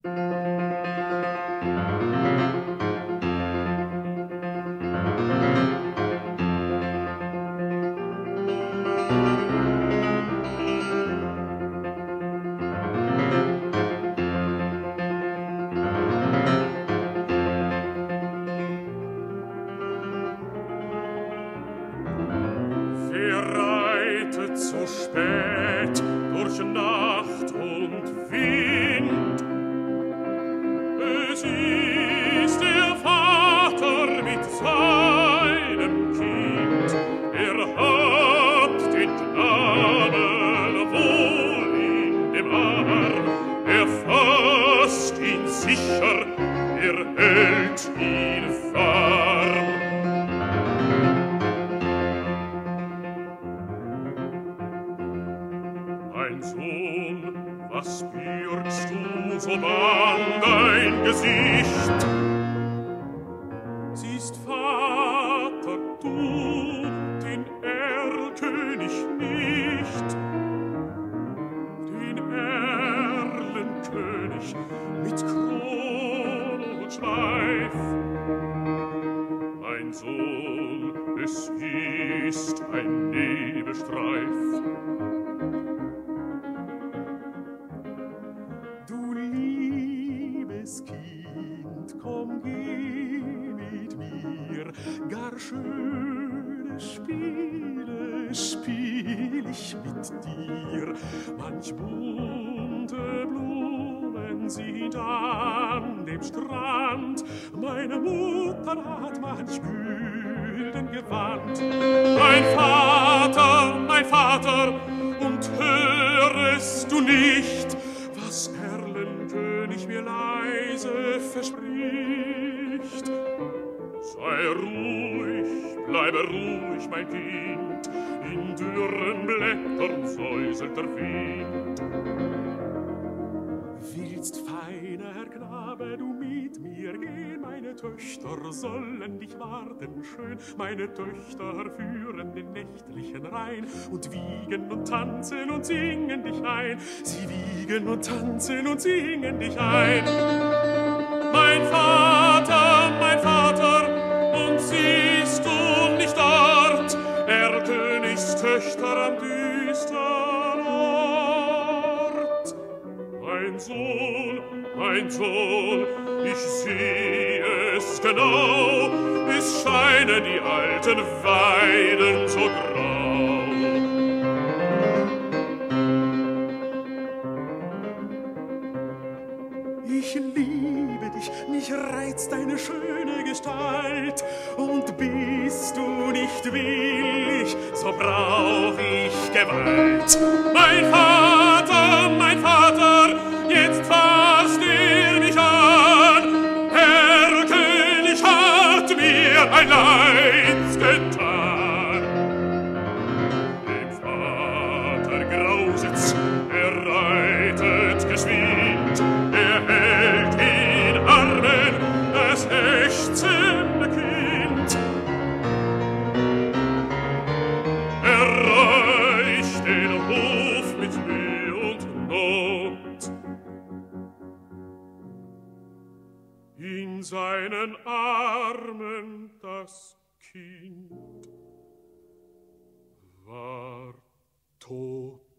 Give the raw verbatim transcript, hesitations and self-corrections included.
So spät durch Nacht und Wind. Es ist der Vater mit seinem Kind. Er hat den Knaben wohl in dem Arm. Er fasst ihn sicher, er hält ihn warm. Mein Sohn, was bürgst du so bang dein Gesicht? Siehst, Vater, du den Erlkönig nicht, den Erlenkönig mit Kron und Schleif. Mein Sohn, es ist ein Nebelstreif. Kind, komm, geh mit mir, gar schöne Spiele spiel ich mit dir. Manch bunte Blumen sind an dem Strand, meine Mutter hat manch gülden Gewand. Mein Vater, mein Vater, und hörest du nicht, was Erlenkönig mir leise verspricht? Sei ruhig, bleibe ruhig, mein Kind, in dürren Blättern säuselt der Wind. Willst, feiner Knabe, du mit mir gehen? Meine Töchter sollen dich warten schön. Meine Töchter führen den nächtlichen Rhein und wiegen und tanzen und singen dich ein. Sie wiegen und tanzen und singen dich ein. Mein Vater, mein Vater, und siehst du nicht dort Erlkönigstöchter am düstern Ort? Mein Sohn, mein Sohn, ich sehe es genau, es scheinen die alten Weiden so grau. Ich liebe dich, mich reizt deine schöne Gestalt, und bist du nicht willig, so brauch ich Gewalt. Mein Vater, mein Vater, jetzt fasst er mich an, Erlkönig hat mir ein Leid getan. Dem Vater grauset's, er reitet geschwind, er hält in Armen das ächzende Kind. Er reicht den Hof mit Mühe und Not. In seinen Armen das Kind war tot.